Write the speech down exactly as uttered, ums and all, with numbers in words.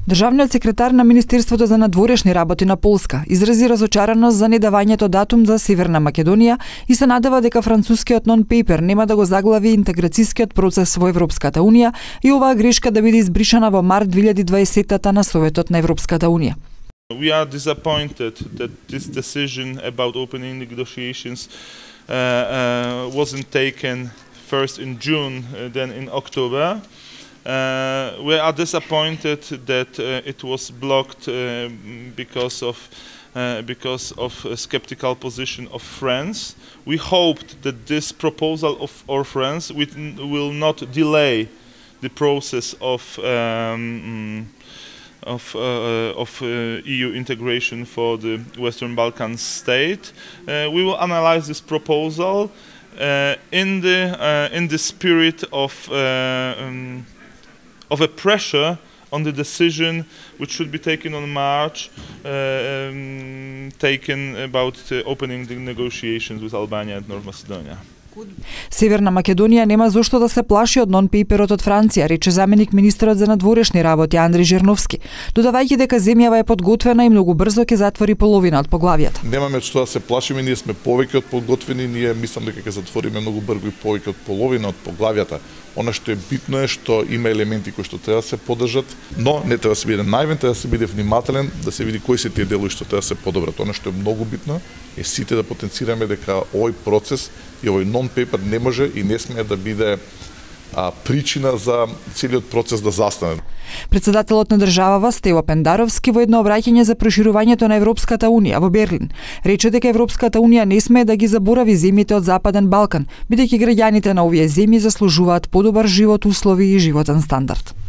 Државниот секретар на Министерството за надворешни работи на Полска изрази разочараност за недавањето датум за Северна Македонија и се надева дека францускиот нон-пейпер нема да го заглави интеграцијскиот процес во Европската унија и оваа грешка да биде избришана во март две илјади и дваесета на Советот на Европската унија. We are disappointed that this decision about opening negotiations uh, uh, wasn't taken first in June, uh, then in October. Uh, we are disappointed that uh, it was blocked uh, because of uh, because of a skeptical position of France. We hoped that this proposal of our friends will not delay the process of um, of uh, of uh, E U integration for the Western Balkan state. Uh, we will analyze this proposal uh, in the uh, in the spirit of uh, um, of a pressure on the decision which should be taken on March, uh, um, taken about uh, opening the negotiations with Albania and North Macedonia. Северна Македонија нема зошто да се плаши од нон-пейперот од Франција, рече заменик министерот за надворешни работи Андри Жирновски, додавајќи дека земјава е подготвена и многу брзо ќе затвори половина од поглавијата. Немаме што да се плашиме, ние сме повеќе од подготвени, ние мислам дека ќе затвориме многу брзо и повеќе од половина од поглавијата. Она што е битно е што има елементи кои што треба да се поддржат, но не треба да се биде наивен, треба да се биде внимателен, да се види кои се тие делови што треба да се подобрат. Она што е многу битно е сите да потенцираме дека овој процес и овој нон-пейпер не може и не смее да биде а, причина за целиот процес да застане. Председателот на државава Стево Пендаровски во едно обраќање за проширувањето на Европската унија во Берлин рече дека Европската унија не смее да ги заборави земјите од Западен Балкан, бидејќи граѓаните на овие земји заслужуваат подобар живот, услови и животен стандард.